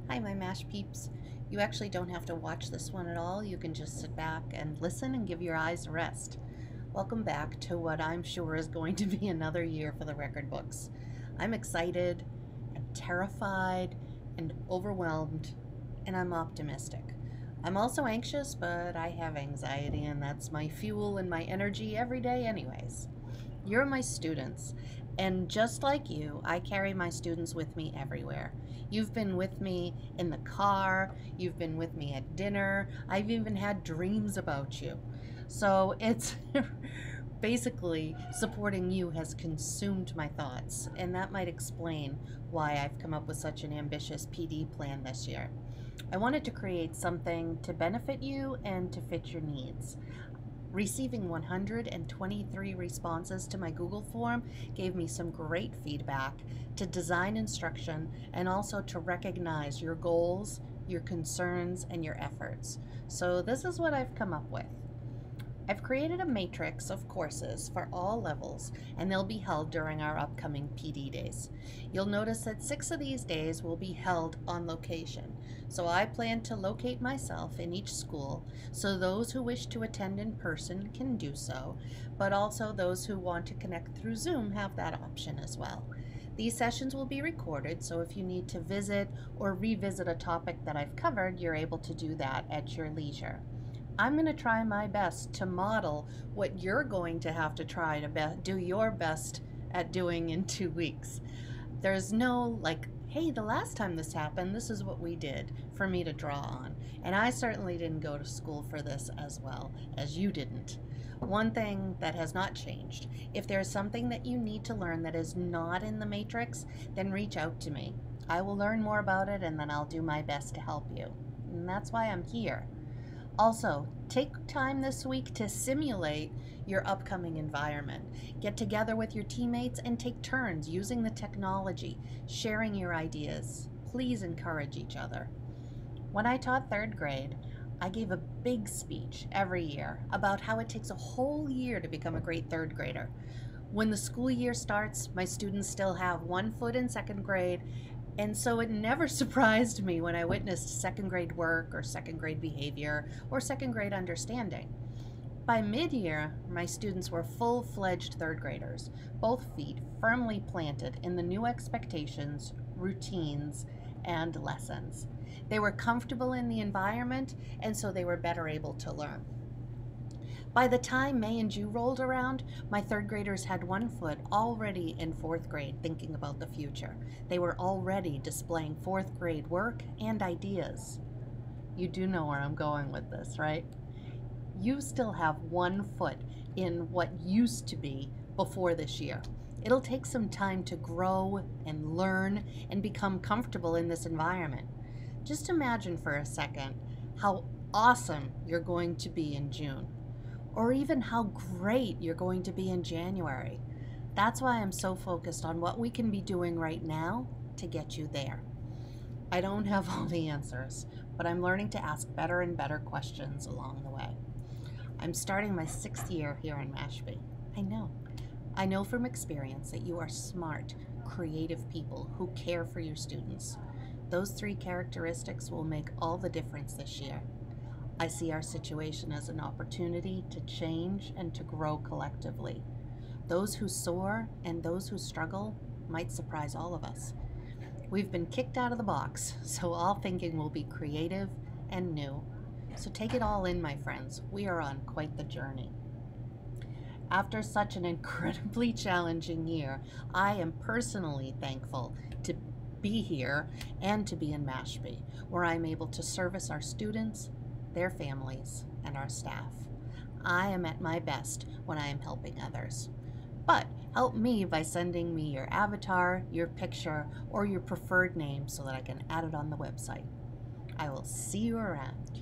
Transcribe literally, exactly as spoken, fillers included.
Hi, my MASH peeps. You actually don't have to watch this one at all. You can just sit back and listen and give your eyes a rest. Welcome back to what I'm sure is going to be another year for the record books. I'm excited and terrified and overwhelmed, and I'm optimistic. I'm also anxious, but I have anxiety, and that's my fuel and my energy every day anyways. You're my students, and just like you, I carry my students with me everywhere. You've been with me in the car, you've been with me at dinner, I've even had dreams about you. So it's basically supporting you has consumed my thoughts, and that might explain why I've come up with such an ambitious P D plan this year. I wanted to create something to benefit you and to fit your needs. Receiving one hundred twenty-three responses to my Google form gave me some great feedback to design instruction and also to recognize your goals, your concerns, and your efforts. So this is what I've come up with. I've created a matrix of courses for all levels, and they'll be held during our upcoming P D days. You'll notice that six of these days will be held on location. So I plan to locate myself in each school so those who wish to attend in person can do so, but also those who want to connect through Zoom have that option as well. These sessions will be recorded, so if you need to visit or revisit a topic that I've covered, you're able to do that at your leisure. I'm going to try my best to model what you're going to have to try to be- do your best at doing in two weeks. There's no like, hey, the last time this happened, this is what we did for me to draw on. And I certainly didn't go to school for this as well as you didn't. One thing that has not changed, if there's something that you need to learn that is not in the matrix, then reach out to me. I will learn more about it and then I'll do my best to help you. And that's why I'm here. Also, take time this week to simulate your upcoming environment. Get together with your teammates and take turns using the technology, sharing your ideas. Please encourage each other. When I taught third grade, I gave a big speech every year about how it takes a whole year to become a great third grader. When the school year starts, my students still have one foot in second grade, and so it never surprised me when I witnessed second grade work or second grade behavior or second grade understanding. By mid-year, my students were full-fledged third graders, both feet firmly planted in the new expectations, routines, and lessons. They were comfortable in the environment, and so they were better able to learn. By the time May and June rolled around, my third graders had one foot already in fourth grade thinking about the future. They were already displaying fourth grade work and ideas. You do know where I'm going with this, right? You still have one foot in what used to be before this year. It'll take some time to grow and learn and become comfortable in this environment. Just imagine for a second how awesome you're going to be in June, or even how great you're going to be in January. That's why I'm so focused on what we can be doing right now to get you there. I don't have all the answers, but I'm learning to ask better and better questions along the way. I'm starting my sixth year here in Mashpee. I know. I know from experience that you are smart, creative people who care for your students. Those three characteristics will make all the difference this year. I see our situation as an opportunity to change and to grow collectively. Those who soar and those who struggle might surprise all of us. We've been kicked out of the box, so all thinking will be creative and new. So take it all in, my friends. We are on quite the journey. After such an incredibly challenging year, I am personally thankful to be here and to be in Mashpee, where I'm able to service our students, their families, and our staff. I am at my best when I am helping others. But help me by sending me your avatar, your picture, or your preferred name so that I can add it on the website. I will see you around.